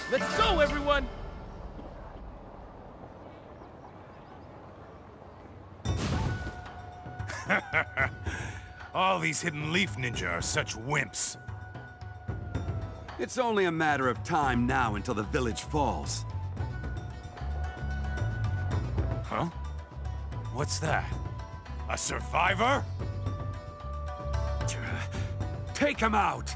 Let's go, everyone! All these hidden leaf ninja are such wimps. It's only a matter of time now until the village falls. Huh? What's that? A survivor? Take him out!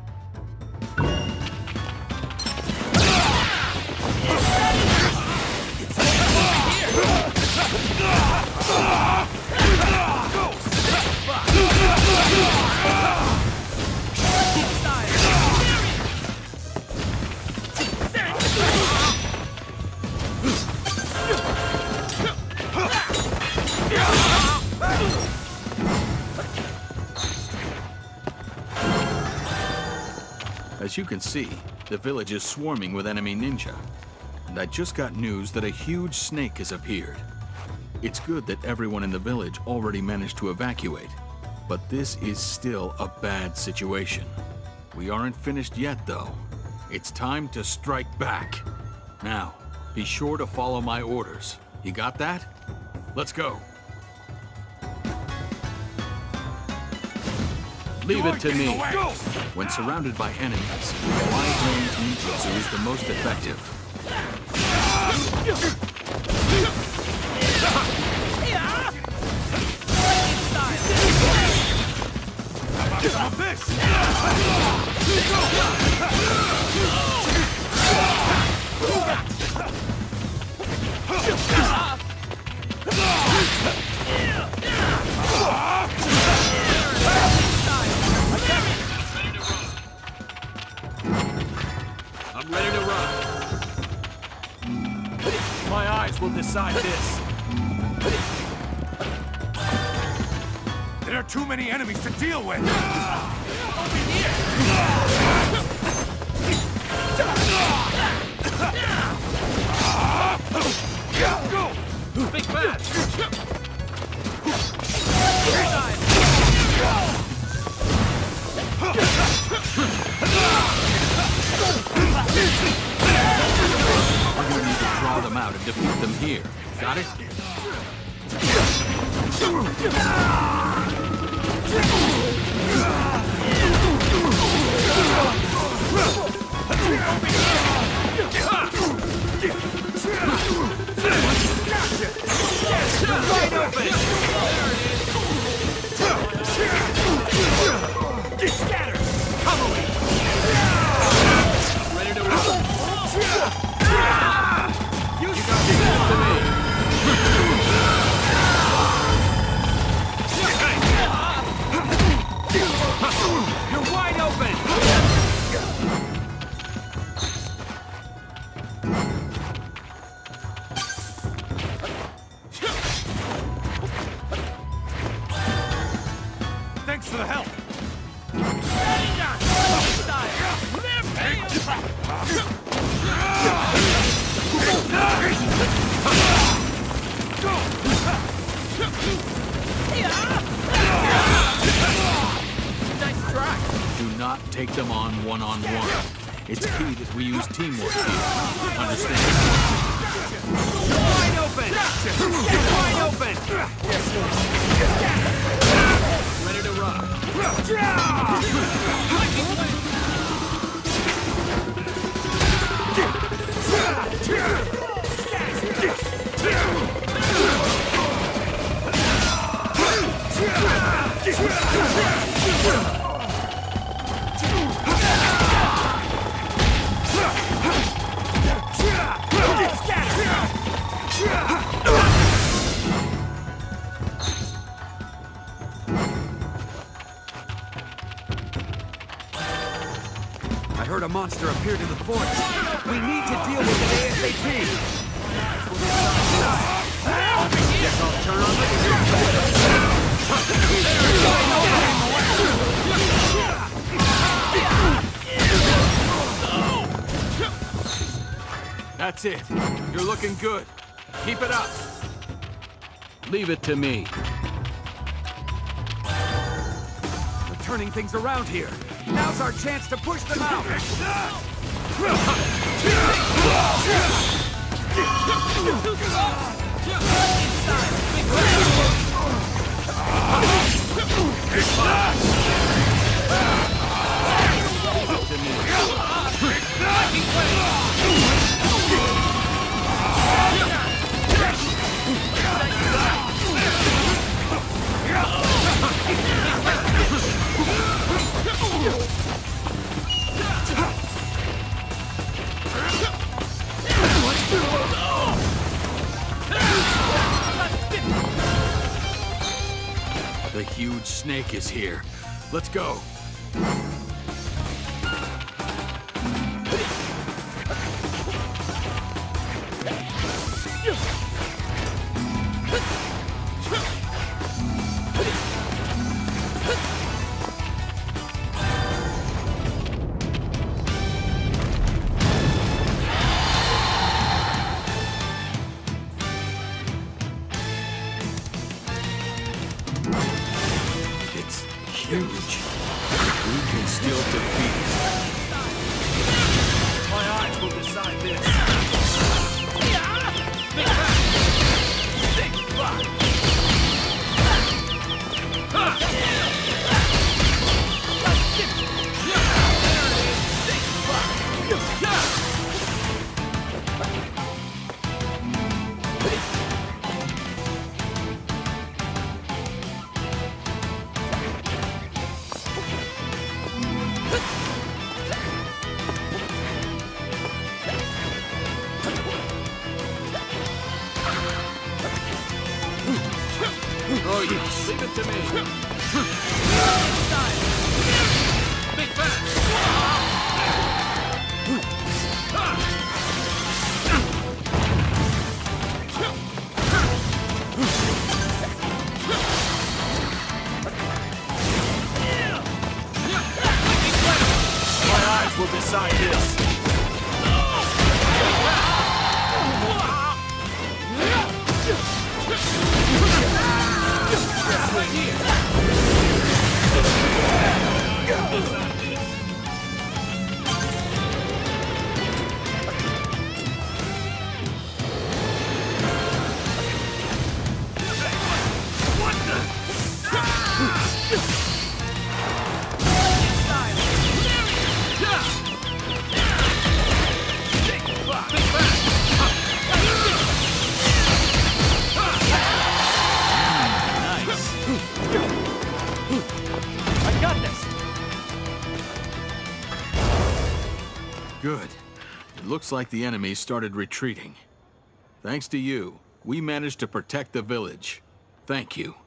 As you can see, the village is swarming with enemy ninja. And I just got news that a huge snake has appeared. It's good that everyone in the village already managed to evacuate, but this is still a bad situation. We aren't finished yet, though. It's time to strike back. Now, be sure to follow my orders. You got that? Let's go. Leave it to me. When surrounded by enemies, wide-range ninjutsu is the most effective. I'm ready to run. My eyes will decide this. There are too many enemies to deal with! Over here! Go! Big bad! We're gonna need to draw them out and defeat them here. Got it? Wide open! Get scattered! Come away! Ready to roll! You got to me! You're wide open! Thanks for the help! Nice try! Do not take them on one-on-one. It's key that we use teamwork here. Understand? Wide open! Get wide open! Ready to rock. I heard a monster appeared in the forest. We need to deal with it ASAP. Guess I'll turn on That's it. You're looking good. Keep it up. Leave it to me. We're turning things around here. Now's our chance to push them out. The huge snake is here. Let's go. It's huge. We can still defeat it. My eyes will decide this. Oh, yes. Leave it to me. Big fast. My eyes will decide this. Right here. I got this. Good. It looks like the enemy started retreating. Thanks to you, we managed to protect the village. Thank you.